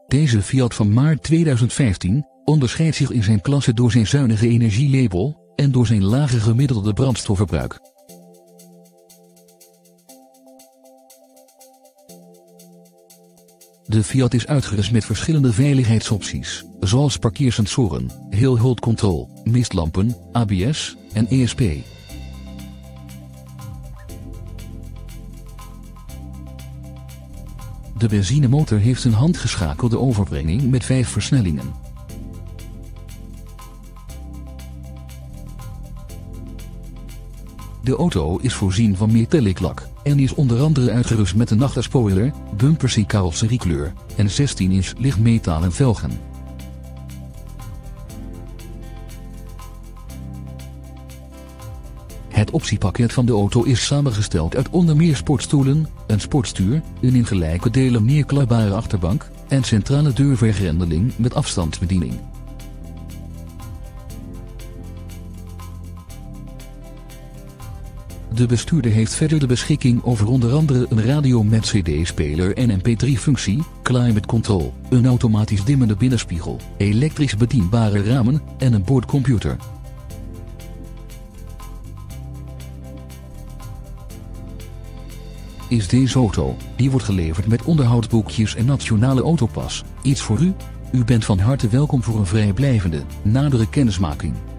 Deze Fiat van maart 2015 onderscheidt zich in zijn klasse door zijn zuinige energielabel en door zijn lage gemiddelde brandstofverbruik. De Fiat is uitgerust met verschillende veiligheidsopties, zoals parkeersensoren, hill hold control, mistlampen, ABS en ESP. De benzinemotor heeft een handgeschakelde overbrenging met 5 versnellingen. De auto is voorzien van metallic lak en is onder andere uitgerust met een achterspoiler, bumpers in carrosseriekleur en 16-inch lichtmetalen velgen. Het optiepakket van de auto is samengesteld uit onder meer sportstoelen, een sportstuur, een in gelijke delen neerklapbare achterbank en centrale deurvergrendeling met afstandsbediening. De bestuurder heeft verder de beschikking over onder andere een radio met CD-speler en MP3-functie, climate control, een automatisch dimmende binnenspiegel, elektrisch bedienbare ramen en een boordcomputer. Is deze auto, die wordt geleverd met onderhoudsboekjes en nationale autopas, iets voor u? U bent van harte welkom voor een vrijblijvende, nadere kennismaking.